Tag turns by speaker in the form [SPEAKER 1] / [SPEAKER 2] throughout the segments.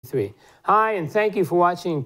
[SPEAKER 1] 3. Hi, and thank you for watching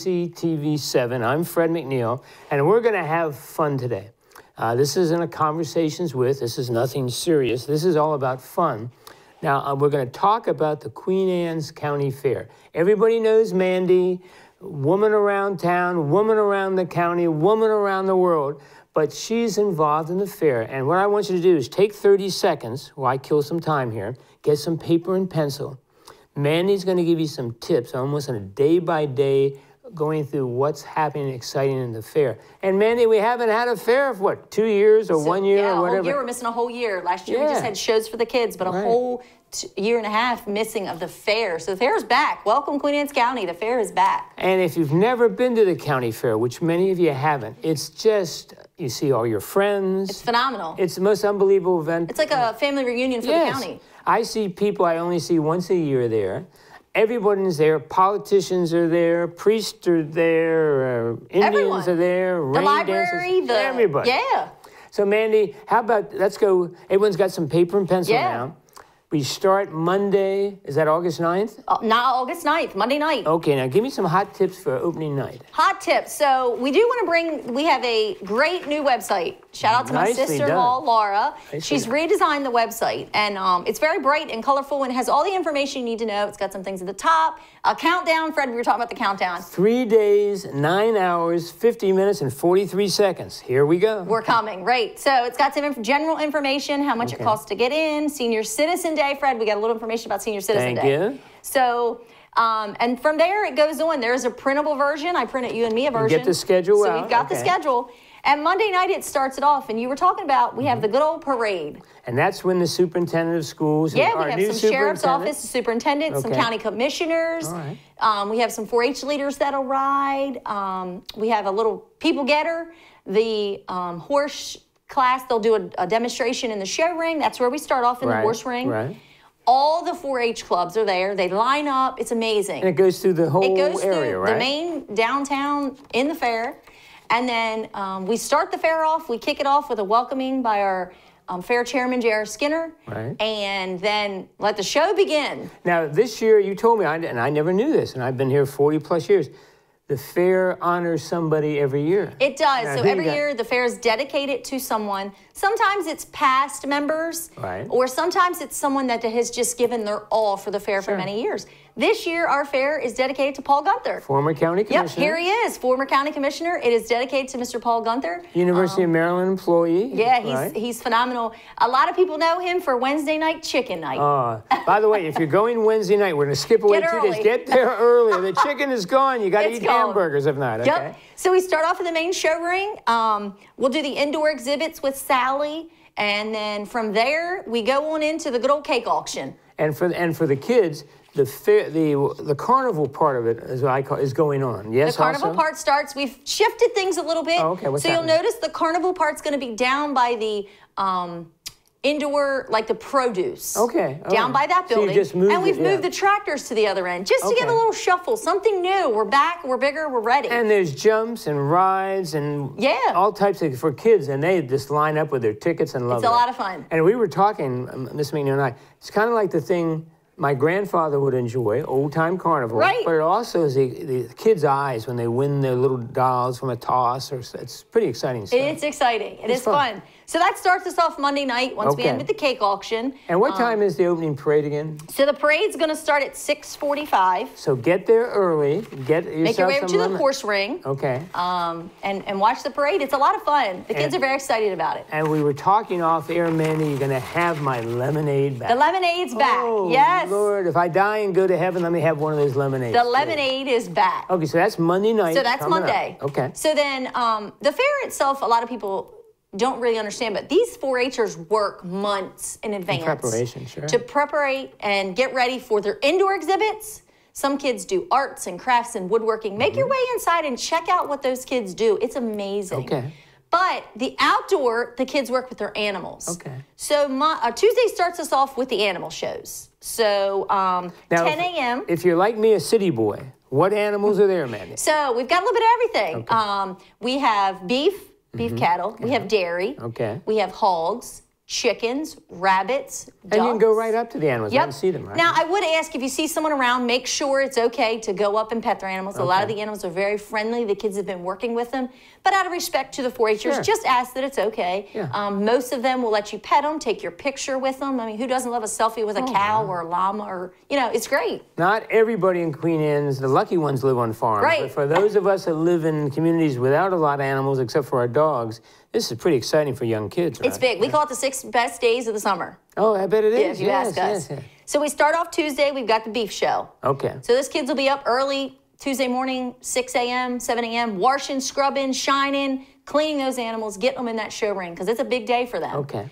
[SPEAKER 1] QACTV 7. I'm Fred McNeil, and we're going to have fun today. This isn't a conversations with, this is nothing serious. This is all about fun. Now, we're going to talk about the Queen Anne's County Fair. Everybody knows Mandy, woman around town, woman around the county, woman around the world, but she's involved in the fair. And what I want you to do is take 30 seconds, while I kill some time here, get some paper and pencil. Mandy's going to give you some tips, almost on a day-by-day, going through what's happening exciting in the fair. And Mandy, we haven't had a fair for what, 2 years or 1 year or whatever?
[SPEAKER 2] Yeah, a whole year. We're missing a whole year. Last year we just had shows for the kids, but a whole year and a half missing of the fair. So the fair is back. Welcome, Queen Anne's County. The fair is back.
[SPEAKER 1] And if you've never been to the county fair, which many of you haven't, it's just, you see all your friends.
[SPEAKER 2] It's phenomenal.
[SPEAKER 1] It's the most unbelievable event.
[SPEAKER 2] It's like a family reunion for the county.
[SPEAKER 1] I see people I only see once a year there. Everybody's there. Politicians are there. Priests are there. Indians are there.
[SPEAKER 2] The library.
[SPEAKER 1] Everybody.
[SPEAKER 2] Yeah.
[SPEAKER 1] So, Mandy, how about, let's go. Everyone's got some paper and pencil now. We start Monday, is that August 9th?
[SPEAKER 2] Not August 9th, Monday night.
[SPEAKER 1] Okay, now give me some hot tips for opening night.
[SPEAKER 2] Hot tips. So we do want to bring, we have a great new website. Shout out to my sister-in-law, Laura. She's redesigned the website, and it's very bright and colorful and has all the information you need to know. It's got some things at the top. A countdown. Fred, we were talking about the countdown.
[SPEAKER 1] 3 days, 9 hours, 50 minutes, and 43 seconds. Here we go.
[SPEAKER 2] We're coming, right. So it's got some general information, how much it costs to get in, Senior Citizen Day. Fred, we got a little information about Senior Citizen Day.
[SPEAKER 1] Thank you.
[SPEAKER 2] So, and from there it goes on. There's a printable version. I printed you and me a version.
[SPEAKER 1] Get the schedule out.
[SPEAKER 2] So we've got the schedule. And Monday night it starts it off. And you were talking about, we have the good old parade.
[SPEAKER 1] And that's when the superintendent of schools,
[SPEAKER 2] we have some sheriff's office, superintendent, some county commissioners.
[SPEAKER 1] All right.
[SPEAKER 2] We have some 4-H leaders that'll ride. We have a little people getter. The horse class, they'll do a demonstration in the show ring. That's where we start off in the horse ring.
[SPEAKER 1] Right.
[SPEAKER 2] All the 4-H clubs are there. They line up. It's amazing.
[SPEAKER 1] And it goes through the whole area, right? It goes through
[SPEAKER 2] the main downtown in the fair. And then we start the fair off. We kick it off with a welcoming by our fair chairman, J.R. Skinner.
[SPEAKER 1] Right.
[SPEAKER 2] And then let the show begin.
[SPEAKER 1] Now, this year, you told me, and I never knew this, and I've been here 40 plus years, the fair honors somebody every year.
[SPEAKER 2] It does. So every year, the fair is dedicated to someone. Sometimes it's past members, or sometimes it's someone that has just given their all for the fair for many years. This year, our fair is dedicated to Paul Gunther.
[SPEAKER 1] Former county commissioner.
[SPEAKER 2] Yep, here he is, former county commissioner. It is dedicated to Mr. Paul Gunther.
[SPEAKER 1] University of Maryland employee.
[SPEAKER 2] Yeah, he's phenomenal. A lot of people know him for Wednesday night chicken night.
[SPEAKER 1] By the way, if you're going Wednesday night, we're going to skip away 2 days. Get there early. The chicken is gone. You got to eat hamburgers if not. Okay?
[SPEAKER 2] Yep. So we start off in the main show ring. We'll do the indoor exhibits with Sally. And then from there, we go on into the good old cake auction.
[SPEAKER 1] And for the kids, the fair, the carnival part of it, as I call, is going on. Yes,
[SPEAKER 2] the carnival part starts. We've shifted things a little bit.
[SPEAKER 1] Oh, okay. What's
[SPEAKER 2] so
[SPEAKER 1] happening?
[SPEAKER 2] You'll notice the carnival part's going to be down by the indoor, like the produce.
[SPEAKER 1] Okay.
[SPEAKER 2] Down by that building.
[SPEAKER 1] So you just moved
[SPEAKER 2] and we've moved the tractors to the other end just to give a little shuffle, something new. We're back, we're bigger, we're ready.
[SPEAKER 1] And there's jumps and rides and all types of for kids, and they just line up with their tickets and love it.
[SPEAKER 2] It's a lot of fun.
[SPEAKER 1] And we were talking, Miss McNeil and I, it's kind of like the thing my grandfather would enjoy, old-time carnival.
[SPEAKER 2] Right.
[SPEAKER 1] But it also is the kids' eyes when they win their little dolls from a toss. It's pretty exciting stuff.
[SPEAKER 2] It's exciting. It is fun. So that starts us off Monday night once we end with the cake auction.
[SPEAKER 1] And what time is the opening parade again?
[SPEAKER 2] So the parade's going to start at 6:45.
[SPEAKER 1] So get there early.
[SPEAKER 2] Make your way up to the horse ring.
[SPEAKER 1] Okay.
[SPEAKER 2] And watch the parade. It's a lot of fun. The kids are very excited about it.
[SPEAKER 1] And we were talking off air, Mandy, you're going to have my lemonade back.
[SPEAKER 2] The lemonade's back. Yes.
[SPEAKER 1] Lord, if I die and go to heaven, let me have one of those lemonades.
[SPEAKER 2] The lemonade is back.
[SPEAKER 1] Okay, so that's Monday night.
[SPEAKER 2] So that's Monday.
[SPEAKER 1] Okay.
[SPEAKER 2] So then the fair itself, a lot of people don't really understand, but these 4-Hers work months in advance.
[SPEAKER 1] In preparation, sure.
[SPEAKER 2] To prepare and get ready for their indoor exhibits. Some kids do arts and crafts and woodworking. Make your way inside and check out what those kids do. It's amazing.
[SPEAKER 1] Okay.
[SPEAKER 2] But the outdoor, the kids work with their animals.
[SPEAKER 1] Okay.
[SPEAKER 2] So Tuesday starts us off with the animal shows. So now, 10 a.m.
[SPEAKER 1] If you're like me, a city boy, what animals are there, Mandy?
[SPEAKER 2] So we've got a little bit of everything. Okay. We have beef cattle. We have dairy.
[SPEAKER 1] Okay.
[SPEAKER 2] We have hogs. chickens, rabbits, ducks.
[SPEAKER 1] And you can go right up to the animals and see them, right?
[SPEAKER 2] Now, I would ask, if you see someone around, make sure it's okay to go up and pet their animals. A lot of the animals are very friendly. The kids have been working with them. But out of respect to the 4-H'ers, just ask that it's okay. Most of them will let you pet them, take your picture with them. I mean, who doesn't love a selfie with a cow or a llama? Or, it's great.
[SPEAKER 1] Not everybody in Queen Anne's, the lucky ones, live on farms.
[SPEAKER 2] Right.
[SPEAKER 1] But for those of us that live in communities without a lot of animals, except for our dogs, this is pretty exciting for young kids, right?
[SPEAKER 2] It's big. We call it the 6 best days of the summer.
[SPEAKER 1] Oh, I bet it is.
[SPEAKER 2] Yeah, if you ask us. So we start off Tuesday. We've got the beef show.
[SPEAKER 1] Okay.
[SPEAKER 2] So those kids will be up early Tuesday morning, 6 a.m., 7 a.m., washing, scrubbing, shining, cleaning those animals, getting them in that show ring because it's a big day for them.
[SPEAKER 1] Okay.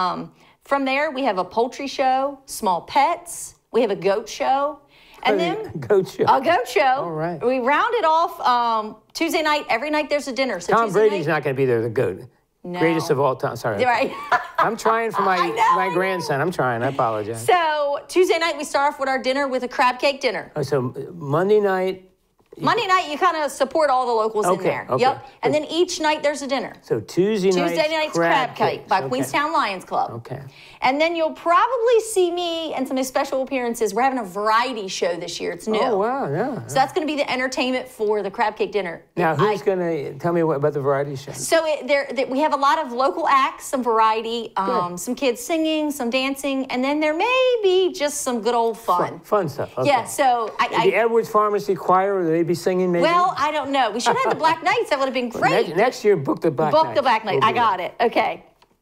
[SPEAKER 2] From there, we have a poultry show, small pets. We have a goat show. And then
[SPEAKER 1] goat show.
[SPEAKER 2] A goat show.
[SPEAKER 1] All right.
[SPEAKER 2] We round it off Tuesday night. Every night there's a dinner. So
[SPEAKER 1] Tom
[SPEAKER 2] Tuesday
[SPEAKER 1] Brady's
[SPEAKER 2] night,
[SPEAKER 1] not going to be there, the goat.
[SPEAKER 2] No.
[SPEAKER 1] Greatest of all time. Sorry.
[SPEAKER 2] Right.
[SPEAKER 1] I'm trying for my grandson. I'm trying. I apologize.
[SPEAKER 2] So Tuesday night, we start off with our dinner with a crab cake dinner.
[SPEAKER 1] Oh, so Monday night.
[SPEAKER 2] Monday night, you kind of support all the locals in there.
[SPEAKER 1] Okay.
[SPEAKER 2] Yep. And then each night, there's a dinner.
[SPEAKER 1] So Tuesday night's
[SPEAKER 2] crab cake by Queenstown Lions Club.
[SPEAKER 1] Okay.
[SPEAKER 2] And then you'll probably see me and some special appearances. We're having a variety show this year. It's new.
[SPEAKER 1] Oh, wow, yeah.
[SPEAKER 2] So that's going to be the entertainment for the crab cake dinner.
[SPEAKER 1] Now, who's going to tell me about the variety show?
[SPEAKER 2] So we have a lot of local acts, some variety, some kids singing, some dancing, and then there may be just some good old fun.
[SPEAKER 1] Fun stuff. Okay.
[SPEAKER 2] Yeah, so
[SPEAKER 1] the Edwards Pharmacy Choir, will they be singing maybe?
[SPEAKER 2] Well, I don't know. We should have had the Black Knights. That would have been great.
[SPEAKER 1] Next year, book the Black Knights.
[SPEAKER 2] Book the Black Knights. I got it. Okay.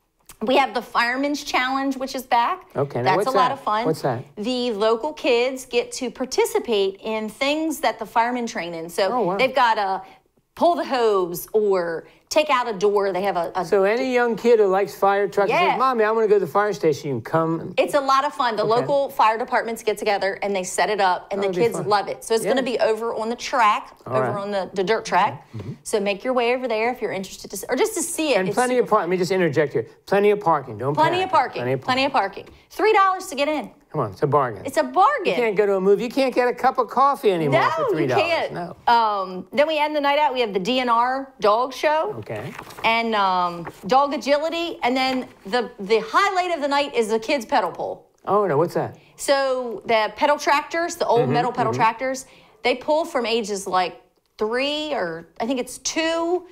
[SPEAKER 2] We have the Fireman's Challenge, which is back.
[SPEAKER 1] Okay, now
[SPEAKER 2] that's a lot of fun.
[SPEAKER 1] What's that?
[SPEAKER 2] The local kids get to participate in things that the firemen train in. So they've got to pull the hose or take out a door. They have a
[SPEAKER 1] So any young kid who likes fire trucks and says, Mommy, I want to go to the fire station, you can come.
[SPEAKER 2] It's a lot of fun. The local fire departments get together and they set it up and the kids love it. So it's going to be over on the track, on the dirt track. So make your way over there if you're interested to, or just to see it.
[SPEAKER 1] And plenty of parking. Let me just interject here. Plenty of parking.
[SPEAKER 2] Plenty of parking. $3 to get in.
[SPEAKER 1] Come on, it's a bargain.
[SPEAKER 2] It's a bargain.
[SPEAKER 1] You can't go to a movie. You can't get a cup of coffee anymore for $3.
[SPEAKER 2] You can't.
[SPEAKER 1] No.
[SPEAKER 2] Then we end the night out. We have the DNR dog show.
[SPEAKER 1] Okay.
[SPEAKER 2] And dog agility. And then the highlight of the night is the kids' pedal pull.
[SPEAKER 1] Oh, no, what's that?
[SPEAKER 2] So the pedal tractors, the old metal pedal tractors, they pull from ages like 3 or I think it's 2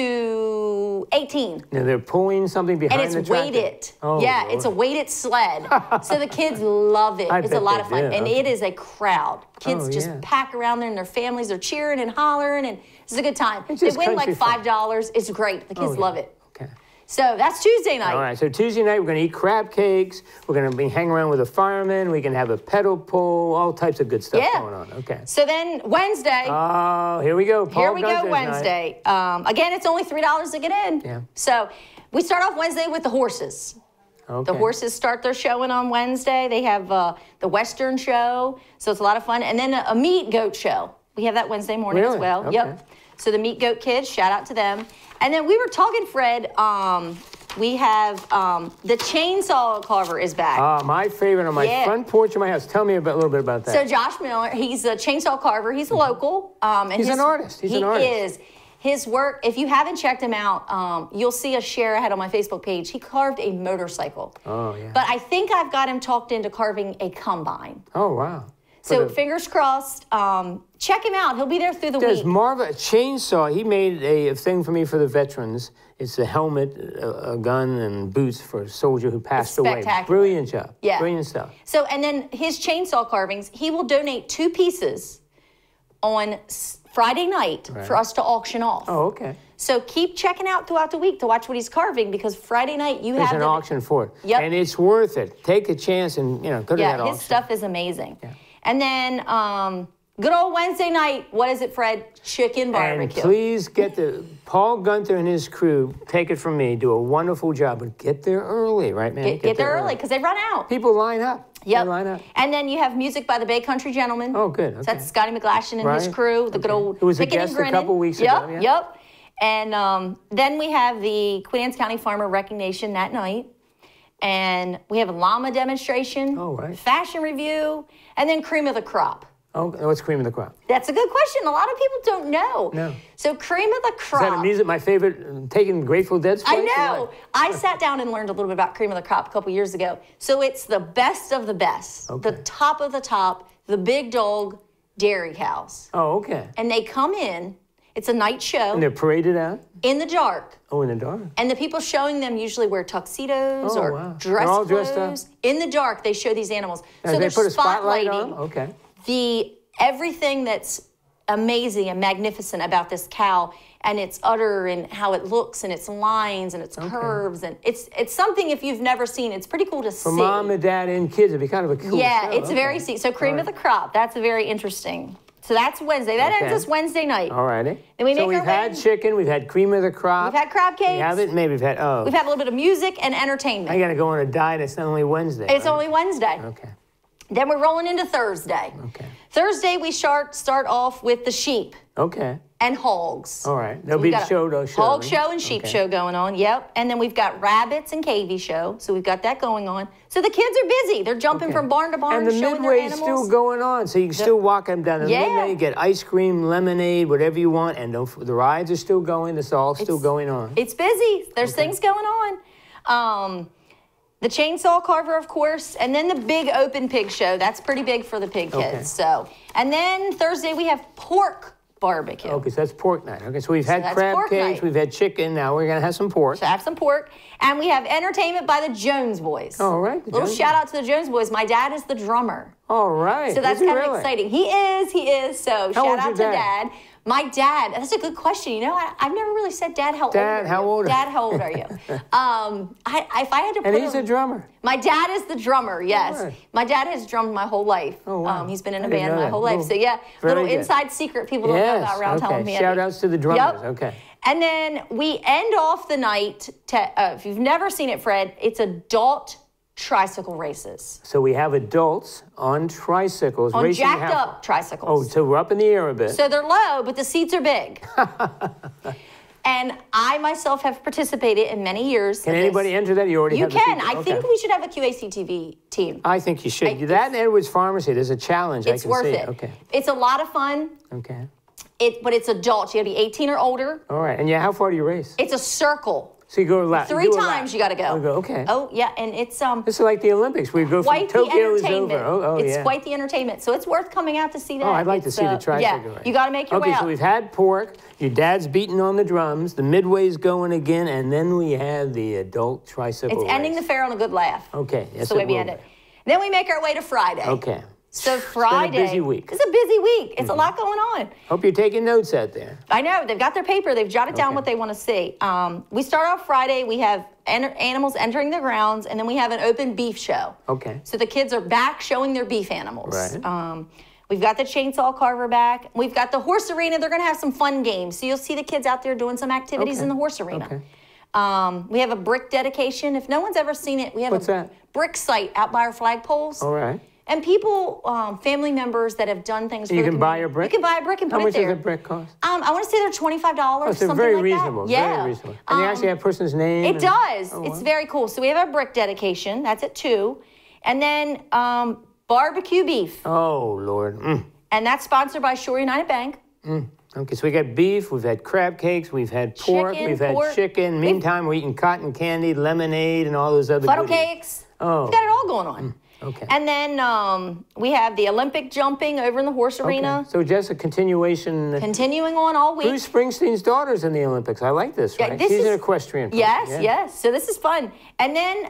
[SPEAKER 2] to 18.
[SPEAKER 1] Now they're pulling something behind the tractor?
[SPEAKER 2] And it's weighted.
[SPEAKER 1] Oh,
[SPEAKER 2] yeah,
[SPEAKER 1] Lord.
[SPEAKER 2] it's a weighted sled. So the kids love it. It's a lot of fun. And it is a crowd. Kids just pack around there and their families are cheering and hollering and it's a good time. They win like $5. It's great. The kids love it.
[SPEAKER 1] Okay.
[SPEAKER 2] So that's Tuesday night.
[SPEAKER 1] All right, so Tuesday night we're going to eat crab cakes. We're going to be hanging around with a fireman. We can have a pedal pull, all types of good stuff going on. Okay.
[SPEAKER 2] So then Wednesday.
[SPEAKER 1] Oh, here we go.
[SPEAKER 2] Here we go, Wednesday. Again, it's only $3 to get in.
[SPEAKER 1] Yeah.
[SPEAKER 2] So we start off Wednesday with the horses.
[SPEAKER 1] Okay.
[SPEAKER 2] The horses start their showing on Wednesday. They have the Western show, so it's a lot of fun. And then a meat goat show. We have that Wednesday morning as well.
[SPEAKER 1] Okay.
[SPEAKER 2] Yep. So the Meat Goat Kids, shout out to them. And then we were talking, Fred, we have the chainsaw carver is back.
[SPEAKER 1] My favorite on my front porch of my house. Tell me a little bit about that.
[SPEAKER 2] So Josh Miller, he's a chainsaw carver. He's local. And
[SPEAKER 1] he's an artist. He
[SPEAKER 2] is. His work, if you haven't checked him out, you'll see a share I had on my Facebook page. He carved a motorcycle.
[SPEAKER 1] Oh, yeah.
[SPEAKER 2] But I think I've got him talked into carving a combine.
[SPEAKER 1] Oh, wow.
[SPEAKER 2] So fingers crossed. Check him out. He'll be there through the week.
[SPEAKER 1] There's Marva, a chainsaw. He made a thing for me for the veterans. It's a helmet, a gun, and boots for a soldier who passed away. Brilliant job.
[SPEAKER 2] Yeah.
[SPEAKER 1] Brilliant stuff.
[SPEAKER 2] So, and then his chainsaw carvings, he will donate 2 pieces on Friday night for us to auction off.
[SPEAKER 1] Oh, okay.
[SPEAKER 2] So keep checking out throughout the week to watch what he's carving because Friday night
[SPEAKER 1] There's an auction for it.
[SPEAKER 2] Yep.
[SPEAKER 1] And it's worth it. Take a chance and, go to that auction.
[SPEAKER 2] Yeah, his stuff is amazing. Yeah. And then good old Wednesday night, what is it, Fred? Chicken barbecue.
[SPEAKER 1] And please get Paul Gunther and his crew, take it from me, do a wonderful job, but get there early, right, man?
[SPEAKER 2] Get there early because they run out.
[SPEAKER 1] People line up.
[SPEAKER 2] Yep.
[SPEAKER 1] They line up.
[SPEAKER 2] And then you have music by the Bay Country Gentlemen.
[SPEAKER 1] Oh, good. Okay.
[SPEAKER 2] So that's Scotty McGlashan and his crew, the good old
[SPEAKER 1] Who was a
[SPEAKER 2] Pickin'
[SPEAKER 1] guest
[SPEAKER 2] and Grinnin'.
[SPEAKER 1] a couple weeks ago.
[SPEAKER 2] Yep. And then we have the Queen Anne's County Farmer Recognition that night. And we have a llama demonstration,
[SPEAKER 1] right.
[SPEAKER 2] fashion review, and then cream of the crop.
[SPEAKER 1] Oh, what's cream of the crop?
[SPEAKER 2] That's a good question. A lot of people don't know.
[SPEAKER 1] No.
[SPEAKER 2] So cream of the crop.
[SPEAKER 1] Is that a music? My favorite, taking Grateful Dead's place?
[SPEAKER 2] I know. I sat down and learned a little bit about cream of the crop a couple years ago. So it's the best of the best.
[SPEAKER 1] Okay.
[SPEAKER 2] The top of the top, the big dog dairy cows.
[SPEAKER 1] Oh, okay.
[SPEAKER 2] And they come in. It's a night show.
[SPEAKER 1] And they're paraded out?
[SPEAKER 2] In the dark.
[SPEAKER 1] Oh, in the dark.
[SPEAKER 2] And the people showing them usually wear tuxedos
[SPEAKER 1] Oh,
[SPEAKER 2] or
[SPEAKER 1] wow.
[SPEAKER 2] dress
[SPEAKER 1] They're all
[SPEAKER 2] clothes.
[SPEAKER 1] dressed up?
[SPEAKER 2] In the dark, they show these animals.
[SPEAKER 1] Now,
[SPEAKER 2] so
[SPEAKER 1] they
[SPEAKER 2] they're
[SPEAKER 1] put a spotlight
[SPEAKER 2] spotlighting
[SPEAKER 1] on? Okay.
[SPEAKER 2] everything that's amazing and magnificent about this cow and its udder and how it looks and its lines and its curves. And it's something, if you've never seen, it's pretty cool to see.
[SPEAKER 1] For mom and dad and kids, it'd be kind of a cool
[SPEAKER 2] Yeah,
[SPEAKER 1] show.
[SPEAKER 2] it's very, so cream of the crop, that's very interesting. So that's Wednesday. That ends us Wednesday night.
[SPEAKER 1] All righty.
[SPEAKER 2] And we
[SPEAKER 1] so we've had chicken, we've had cream of the crop.
[SPEAKER 2] We've had crab cakes.
[SPEAKER 1] We haven't, maybe we've had,
[SPEAKER 2] We've had a little bit of music and entertainment.
[SPEAKER 1] I got to go on a diet. It's only Wednesday.
[SPEAKER 2] It's only Wednesday.
[SPEAKER 1] Okay.
[SPEAKER 2] Then we're rolling into Thursday.
[SPEAKER 1] Okay.
[SPEAKER 2] Thursday, we start off with the sheep.
[SPEAKER 1] Okay.
[SPEAKER 2] And hogs.
[SPEAKER 1] All right. There'll be the show.
[SPEAKER 2] Hog show and sheep show going on. Yep. And then we've got rabbits and KV show. So we've got that going on. So the kids are busy. They're jumping from barn to barn,
[SPEAKER 1] and the
[SPEAKER 2] showing their
[SPEAKER 1] midway's
[SPEAKER 2] animals.
[SPEAKER 1] still going on, so you can still walk them down the midway. You get ice cream, lemonade, whatever you want, and the rides are still going. It's all still going on.
[SPEAKER 2] It's busy. There's things going on. The chainsaw carver, of course, and then the big open pig show. That's pretty big for the pig kids. So, and then Thursday we have pork barbecue.
[SPEAKER 1] Okay, so that's pork night. Okay, so we've had crab cakes, we've had chicken. Now we're gonna have some pork.
[SPEAKER 2] So have some pork, and we have entertainment by the Jones Boys.
[SPEAKER 1] All right.
[SPEAKER 2] Little shout out to the Jones Boys. My dad is the drummer.
[SPEAKER 1] All right.
[SPEAKER 2] So that's kind of exciting. He is. So shout out to Dad. My dad, that's a good question. You know, I've never really said, Dad, how old are you?
[SPEAKER 1] How old are you?
[SPEAKER 2] Dad, how old are you? If I had to put
[SPEAKER 1] And he's a drummer.
[SPEAKER 2] My dad is the drummer, yes.
[SPEAKER 1] Right.
[SPEAKER 2] My dad has drummed my whole life.
[SPEAKER 1] Oh, wow.
[SPEAKER 2] He's been in a band my whole life. So yeah,
[SPEAKER 1] Very
[SPEAKER 2] little
[SPEAKER 1] good.
[SPEAKER 2] inside secret people don't know about around home.
[SPEAKER 1] Shout outs to the drummers. Okay.
[SPEAKER 2] And then we end off the night, if you've never seen it, Fred, it's adult tricycle races.
[SPEAKER 1] So we have adults on tricycles.
[SPEAKER 2] On
[SPEAKER 1] racing
[SPEAKER 2] jacked up tricycles.
[SPEAKER 1] Oh, so we're up in the air a bit.
[SPEAKER 2] So they're low, but the seats are big. And I myself have participated in many years.
[SPEAKER 1] Can anybody enter that? You already have the
[SPEAKER 2] can.
[SPEAKER 1] seats?
[SPEAKER 2] I think we should have a QACTV team.
[SPEAKER 1] I think you should. That and Edwards Pharmacy, there's a challenge.
[SPEAKER 2] It's worth
[SPEAKER 1] it.
[SPEAKER 2] it.
[SPEAKER 1] Okay.
[SPEAKER 2] It's a lot of fun.
[SPEAKER 1] Okay.
[SPEAKER 2] But it's adults. You got to be 18 or older.
[SPEAKER 1] All right. And how far do you race?
[SPEAKER 2] It's a circle.
[SPEAKER 1] So you go a lap.
[SPEAKER 2] 3 times you got to go.
[SPEAKER 1] Okay.
[SPEAKER 2] Oh, yeah. And it's
[SPEAKER 1] This is like the Olympics. We go from Tokyo is over.
[SPEAKER 2] It's quite the entertainment. So it's worth coming out to see that.
[SPEAKER 1] Oh, I'd like to see the tricycle race.
[SPEAKER 2] You got to make your way out.
[SPEAKER 1] Okay, so we've had pork. Your dad's beating on the drums. The midway's going again, and then we have the adult tricycle race.
[SPEAKER 2] It's ending the fair on a good laugh.
[SPEAKER 1] Okay.
[SPEAKER 2] That's the way we end it. Then we make our way to Friday.
[SPEAKER 1] Okay.
[SPEAKER 2] So Friday.
[SPEAKER 1] It's been a busy week.
[SPEAKER 2] It's a busy week. It's a lot going on.
[SPEAKER 1] Hope you're taking notes out there.
[SPEAKER 2] I know. They've got their paper. They've jotted down what they want to see. We start off Friday. We have animals entering the grounds, and then we have an open beef show.
[SPEAKER 1] Okay.
[SPEAKER 2] So the kids are back showing their beef animals.
[SPEAKER 1] Right.
[SPEAKER 2] We've got the chainsaw carver back. We've got the horse arena. They're going to have some fun games. So you'll see the kids out there doing some activities in the horse arena.
[SPEAKER 1] Okay.
[SPEAKER 2] We have a brick dedication. If no one's ever seen it, we have brick site out by our flagpoles.
[SPEAKER 1] All right.
[SPEAKER 2] And people, family members that have done things for the community.
[SPEAKER 1] You can buy a brick?
[SPEAKER 2] You can buy a brick and put it there.
[SPEAKER 1] How much does a brick cost?
[SPEAKER 2] I want to say they're $25,
[SPEAKER 1] so
[SPEAKER 2] something
[SPEAKER 1] very
[SPEAKER 2] like
[SPEAKER 1] reasonable,
[SPEAKER 2] that. Yeah.
[SPEAKER 1] Very reasonable. And they actually have a person's name?
[SPEAKER 2] It does.
[SPEAKER 1] Oh,
[SPEAKER 2] it's very cool. So we have our brick dedication. That's at 2. And then barbecue beef.
[SPEAKER 1] Oh, Lord.
[SPEAKER 2] And that's sponsored by Shore United Bank.
[SPEAKER 1] Okay, so we got beef, we've had crab cakes, we've had pork, we've had chicken. Meantime, we're eating cotton candy, lemonade, and all those other
[SPEAKER 2] funnel
[SPEAKER 1] goodies.
[SPEAKER 2] Cakes.
[SPEAKER 1] Oh.
[SPEAKER 2] We've got it all going on.
[SPEAKER 1] Okay.
[SPEAKER 2] And then we have the Olympic jumping over in the horse arena.
[SPEAKER 1] So just a continuation.
[SPEAKER 2] Continuing on all week.
[SPEAKER 1] Bruce Springsteen's daughter's in the Olympics. I like this, right?
[SPEAKER 2] She's
[SPEAKER 1] an equestrian person.
[SPEAKER 2] Yes. So this is fun. And then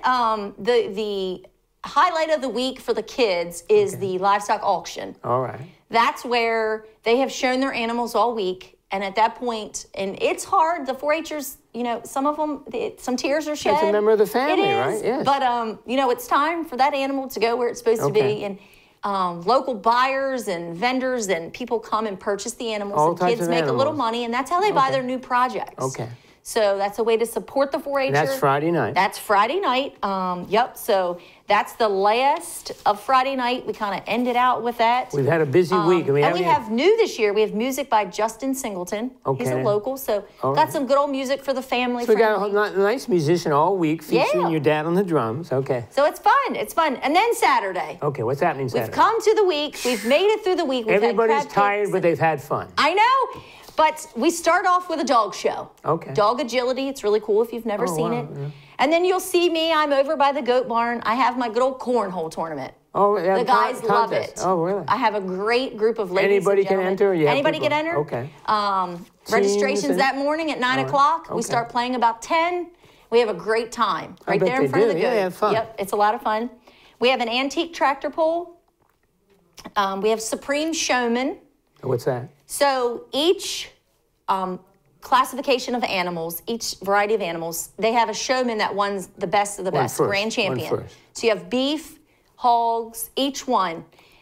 [SPEAKER 2] the highlight of the week for the kids is the livestock auction.
[SPEAKER 1] All right.
[SPEAKER 2] That's where they have shown their animals all week. And at that point, and it's hard, the 4-H'ers, some of them, some tears are shed.
[SPEAKER 1] It's a member of the family,
[SPEAKER 2] it is,
[SPEAKER 1] right? Yes.
[SPEAKER 2] But, it's time for that animal to go where it's supposed to be. And local buyers and vendors and people come and purchase the animals.
[SPEAKER 1] All
[SPEAKER 2] and
[SPEAKER 1] types
[SPEAKER 2] kids
[SPEAKER 1] of
[SPEAKER 2] make
[SPEAKER 1] animals.
[SPEAKER 2] a little money, and that's how they buy their new projects.
[SPEAKER 1] Okay.
[SPEAKER 2] So that's a way to support the 4-H'er.
[SPEAKER 1] That's Friday night.
[SPEAKER 2] That's Friday night. Yep. So that's the last of Friday night. We kind of ended out with that.
[SPEAKER 1] We've had a busy week.
[SPEAKER 2] And we have new this year. We have music by Justin Singleton.
[SPEAKER 1] Okay.
[SPEAKER 2] He's a local. So got some good old music for the family.
[SPEAKER 1] So we got a nice musician all week featuring your dad on the drums. Okay.
[SPEAKER 2] So it's fun. It's fun. And then Saturday.
[SPEAKER 1] Okay. What's happening Saturday?
[SPEAKER 2] We've come to the week. We've made it through the week.
[SPEAKER 1] Everybody's tired, but they've had fun.
[SPEAKER 2] I know. But we start off with a dog show.
[SPEAKER 1] Okay.
[SPEAKER 2] Dog agility. It's really cool if you've never seen it. Yeah. And then you'll see me. I'm over by the goat barn. I have my good old cornhole tournament.
[SPEAKER 1] Oh, yeah.
[SPEAKER 2] The guys love it.
[SPEAKER 1] Oh, really?
[SPEAKER 2] I have a great group of ladies.
[SPEAKER 1] Anybody can enter?
[SPEAKER 2] Anybody can enter.
[SPEAKER 1] Okay.
[SPEAKER 2] Registration's that morning at 9 o'clock. Okay. We start playing about 10. We have a great time right there in front of the goat.
[SPEAKER 1] Yeah, they have fun.
[SPEAKER 2] Yep, it's a lot of fun. We have an antique tractor pull. We have Supreme Showman.
[SPEAKER 1] What's that?
[SPEAKER 2] So each classification of animals, each variety of animals, they have a showman that won the best of the best, grand champion. So you have beef, hogs, each one.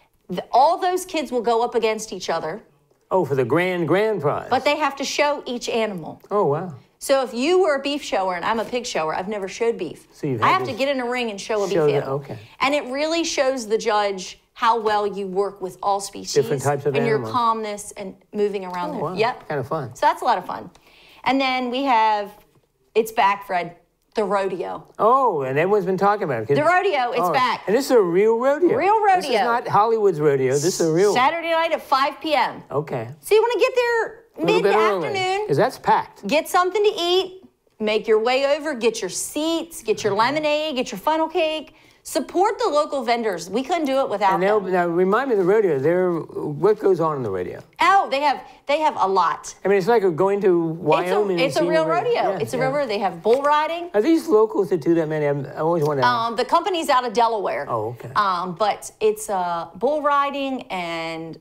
[SPEAKER 2] All those kids will go up against each other.
[SPEAKER 1] Oh, for the grand prize.
[SPEAKER 2] But they have to show each animal.
[SPEAKER 1] Oh, wow.
[SPEAKER 2] So if you were a beef shower and I'm a pig shower, I've never showed beef.
[SPEAKER 1] So
[SPEAKER 2] I have to get in a ring and show a beef animal.
[SPEAKER 1] Okay.
[SPEAKER 2] And it really shows the judge how well you work with all species.
[SPEAKER 1] Different types of
[SPEAKER 2] and
[SPEAKER 1] animals.
[SPEAKER 2] your calmness and moving around there.
[SPEAKER 1] Wow.
[SPEAKER 2] Yep.
[SPEAKER 1] Kind of fun.
[SPEAKER 2] So that's a lot of fun. And then we have, it's back, Fred, the rodeo.
[SPEAKER 1] Oh, and everyone's been talking about it.
[SPEAKER 2] The rodeo, it's back.
[SPEAKER 1] And this is a real rodeo.
[SPEAKER 2] Real rodeo.
[SPEAKER 1] This is not Hollywood's rodeo. This is a real
[SPEAKER 2] Saturday night at 5 p.m.
[SPEAKER 1] Okay.
[SPEAKER 2] So you want to get there mid-afternoon.
[SPEAKER 1] Because that's packed.
[SPEAKER 2] Get something to eat. Make your way over. Get your seats. Get your lemonade. Get your funnel cake. Support the local vendors. We couldn't do it without them.
[SPEAKER 1] Now, remind me of the rodeo. What goes on in the rodeo?
[SPEAKER 2] Oh, they have a lot.
[SPEAKER 1] I mean, it's like going to Wyoming.
[SPEAKER 2] It's a real rodeo.
[SPEAKER 1] Yeah,
[SPEAKER 2] it's a real rodeo. They have bull riding.
[SPEAKER 1] Are these locals that do that, man? I always want to ask.
[SPEAKER 2] The company's out of Delaware.
[SPEAKER 1] Oh, okay.
[SPEAKER 2] But it's bull riding and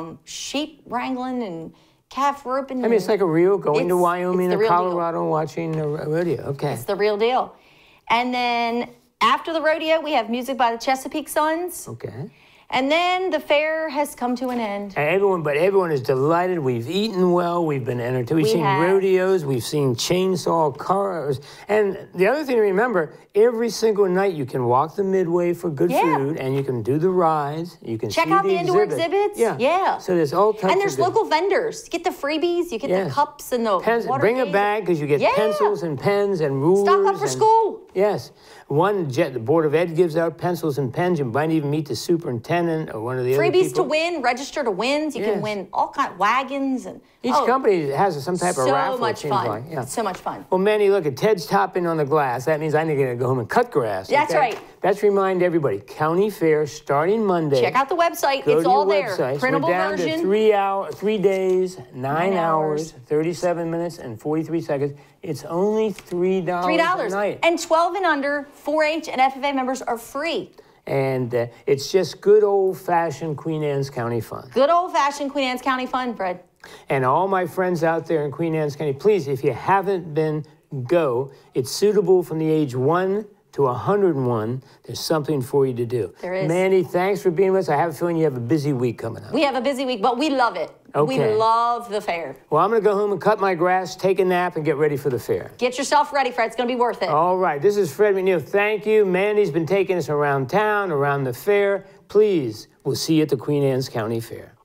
[SPEAKER 2] sheep wrangling and calf roping.
[SPEAKER 1] I mean, it's like a real going to Wyoming or Colorado and watching a rodeo. Okay.
[SPEAKER 2] It's the real deal. And then after the rodeo, we have music by the Chesapeake Suns.
[SPEAKER 1] Okay.
[SPEAKER 2] And then the fair has come to an end.
[SPEAKER 1] And everyone is delighted. We've eaten well. We've been entertained. We've seen rodeos. We've seen chainsaw cars. And the other thing to remember, every single night you can walk the Midway for good food, and you can do the rides. You can
[SPEAKER 2] check out the indoor exhibits.
[SPEAKER 1] Yeah. So there's all types.
[SPEAKER 2] And there's local vendors. You get the freebies. You get the cups and the water.
[SPEAKER 1] Bring a bag because you get pencils and pens and rulers.
[SPEAKER 2] Stock up for school.
[SPEAKER 1] Yes. The Board of Ed gives out pencils and pens. You might even meet the superintendent or one of the other people.
[SPEAKER 2] Freebies to win, register to wins. You can win all kinds of wagons. And
[SPEAKER 1] each company has some type of raffle.
[SPEAKER 2] So much fun.
[SPEAKER 1] Like. Yeah.
[SPEAKER 2] So much fun.
[SPEAKER 1] Well, Manny, look at Ted's topping on the glass. That means I'm going to go home and cut grass.
[SPEAKER 2] That's right.
[SPEAKER 1] That's remind everybody. County Fair starting Monday.
[SPEAKER 2] Check out the website. It's all there. Printable version.
[SPEAKER 1] We're down to 3 days, 9 hours, 37 minutes, and 43 seconds. It's only $3 a night.
[SPEAKER 2] And 12 and under, 4-H and FFA members are free.
[SPEAKER 1] And it's just good old-fashioned Queen Anne's County fun.
[SPEAKER 2] Good old-fashioned Queen Anne's County fun, Fred.
[SPEAKER 1] And all my friends out there in Queen Anne's County, please, if you haven't been, go. It's suitable from the age 1 to 101. There's something for you to do.
[SPEAKER 2] There is.
[SPEAKER 1] Mandy, thanks for being with us. I have a feeling you have a busy week coming up.
[SPEAKER 2] We have a busy week, but we love it.
[SPEAKER 1] Okay.
[SPEAKER 2] We love the fair.
[SPEAKER 1] Well, I'm going to go home and cut my grass, take a nap, and get ready for the fair.
[SPEAKER 2] Get yourself ready, Fred. It's going to be worth it.
[SPEAKER 1] All right. This is Fred McNeil. Thank you. Mandy's been taking us around town, around the fair. Please, we'll see you at the Queen Anne's County Fair.